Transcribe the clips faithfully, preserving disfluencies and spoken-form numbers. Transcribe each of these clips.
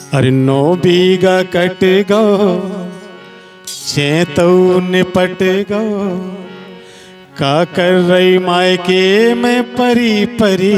अरे नौ बीघा कट गो चेतौ निपट गो, का कर रही मायके में परी परी।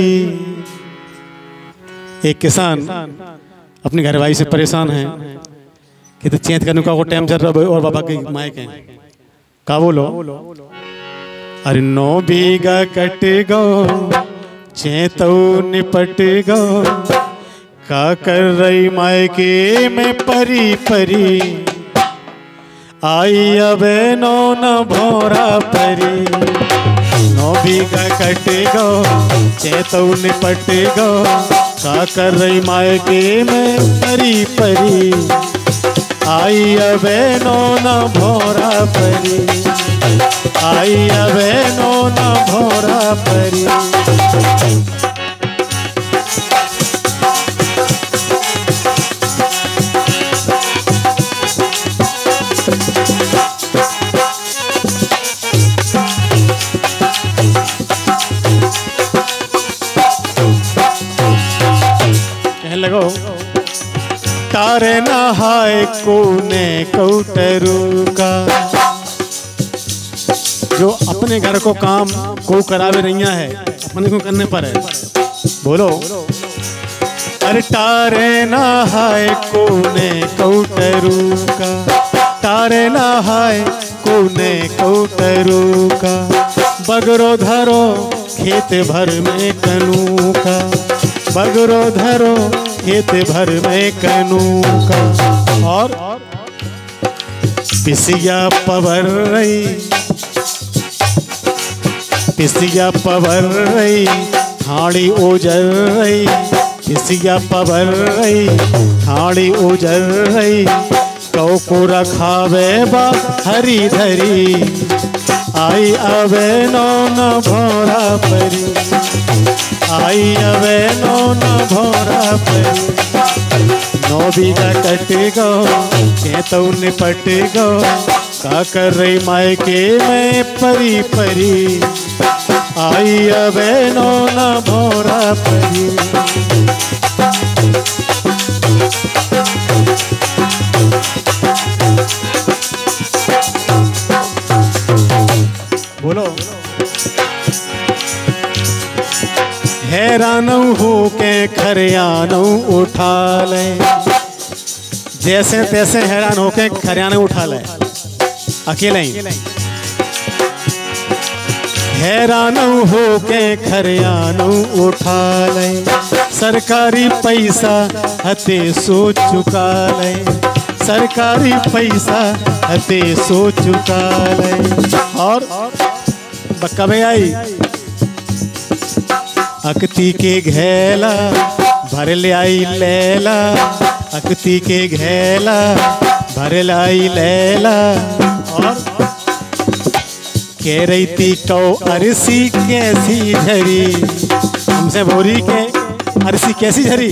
एक किसान अपनी घरवाली से परेशान है कि तो चेत करने का वो टाइम चल रहा है और बाबा के मायके का बोलो। अरे नौ बीघा कट गो चेतौ निपट गो, का कर रही मायके में परी परी। आई अबे नो न भोरा परी, नौ बीघा कट गो चेतौ निपट गो, का कर रही मायके में परी परी। आई अबे नो न भोरा परी, आई अबे नो न भोरा परी। लगो तारे नहाय कोने कौटरू का, जो अपने घर को काम को करावे नहीं है अपने को करने पर है। बोलो अरे तारे नहाय कोने कौटरू का, तारे नहाय कोने कौटरू का। बगरो धरो खेत भर में कनू का, बगरो धरो खेत भर में कनू का। और पिसिया पवर रही, पिसिया पवर रही थाड़ी ओजर रही, पिसिया पवर रही थाड़ी ओजर रही। कौ को रखावे बा हरी धरी, आई अबे नो न भोरा परी, आई अबे नो न भोरा परी। नौ बीघा कट गो चेतौ निपट गो, का कर रही मायके में परी परी। आई अबे नो न भोरा परी। बोलो हैरान हो के खरियानू उठा ले, जैसे तैसे हैरान हो के खरियानू उठा ले अकेले ही। हैरान हो के खरियानू उठा ले, सरकारी पैसा हते सो चुका ले, सरकारी पैसा हते सो चुका ले। और कब आई अकती के घेला भर ले आई लैला, अकती के घेला भर ले आई लैला। और कह रही थी कौ अरसी कैसी झरी, हमसे बोरी के अरसी कैसी झरी।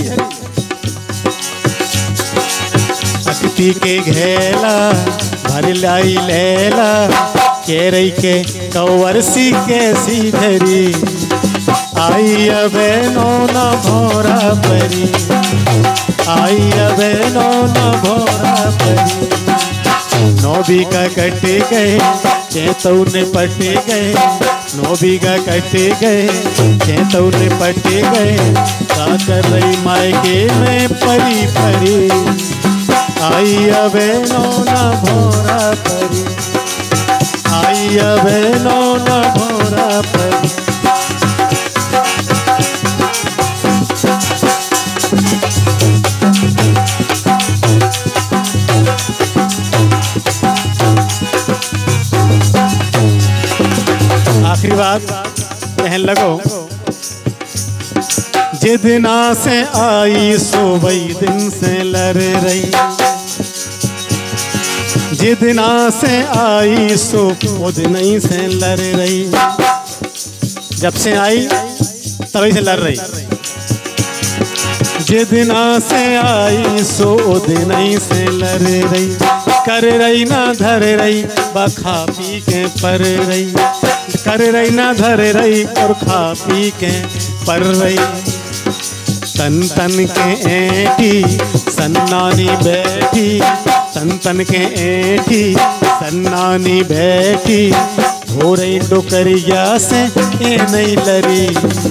अकती के घेला भर ले आई लैला, कह रही के कौ अरसी कैसी झरी। आई अबे नो न भोरा परी, आई अबे नो न भोरा परी। नौ बीघा कट गए चेतौ निपट गए, नौ बीघा कट गए चेतौ निपट गए। का कर रही मायके में परी परी, आई अबे नो न भोरा परी, आई अबे नो न भोरा परी। आखिरी बात कहने लगो, जितना से आई सो वही दिन से लड़ रही, जितना से आई सो वो दिन ही से लड़ रही। जब से आई तभी से लड़ रही, जितना से आई सो वो दिन ही से लड़ रही। कर रही ना धर रही बखा पी के पर रही, कर रही ना धर रही और खा पी के पर रही। तन तन के ऐठी सन्नानी बैठी, तन तन के ऐठी सन्नानी बैठी, हो रही डोकरिया से ए नहीं लरी,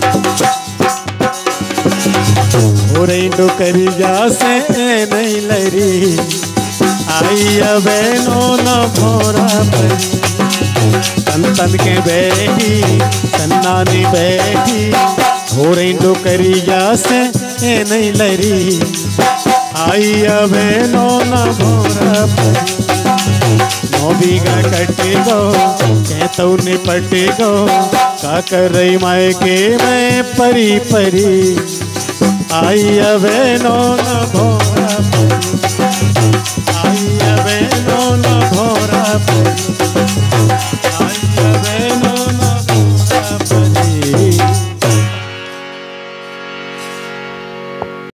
हो रही डोकरिया से ए नहीं लरी, आई अबे नो न भोरा परी, तन तन के बैठी सन्नानी बैठी, हो रही डोकरिया से ए नहीं लरी, आई अबे नो न भोरा परी, नौ बीघा कटे गो कहतो निपट गो, का कर रही मायके मैं परी परी, आई अबे नो न भोरा